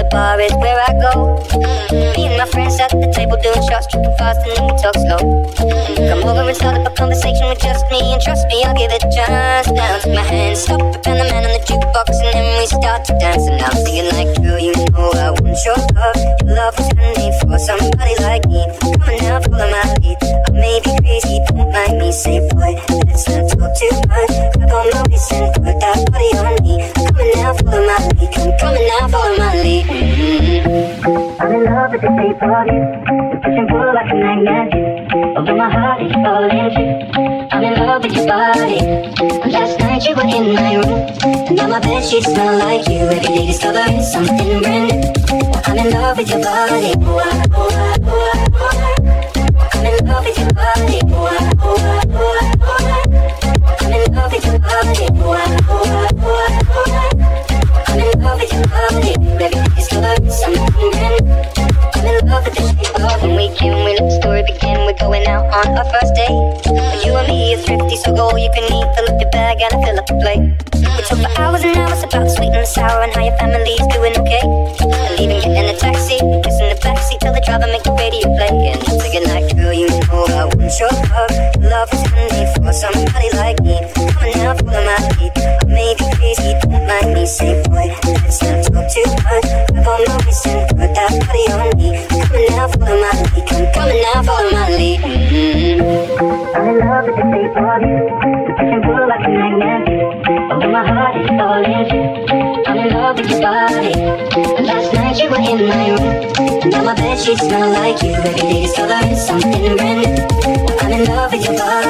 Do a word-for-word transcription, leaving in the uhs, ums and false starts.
bar is where I go. Me and my friends at the table doing shots, tripping fast and then we talk slow. Come over and start up a conversation with just me, and trust me, I'll give it a chance. Now take my hand, stop it, and the man on the jukebox, and then we start to dance. And I'm singing like, girl, you know I want your love. Your love was handmade for somebody like me. Come on now, follow my lead. I may be crazy, don't mind me. Say, boy, let's not talk too much. Grab on my waist and put that body on me. Come on now, follow my lead. Come, come on now, follow my lead. Mm-hmm. I'm in love with the shape of you. You push and pull like a magnet. Although my heart is falling too. I'm in love with your body. Last night you were in my room, and now my bedsheets smell like you. Every day discovering something brand new. I'm in love with your body. I'm in love with your body. I'm in love with your body. I'm in love with your body. Every day discovering something brand new. I'm in love with the shape of when we came, we let the story begin. We're going out on our first date. You and me are thrifty, so go all you can eat. Fill up your bag and I fill up the plate. We talk for hours and hours about the sweet and the sour and how your family's doing okay. And leaving, getting in a taxi, kissing the backseat, tell the driver make the radio play. And I'm singing like, girl, you know I want your love. Love is handmade for somebody like me. Come on now, follow my lead. I may be crazy, don't mind me. Say, boy, let's not talk too much. Grab on my waist and put that body on me. Come on now, follow my lead. Come, come on now, follow my lead. Mm-hmm. I'm in love with the shape of you. You push and pull like a magnet. Although my heart is falling too. I'm in love with your body. Last night you were in my room, and now my bedsheets smell like you. Every day discovering something brand new. I'm in love with your body.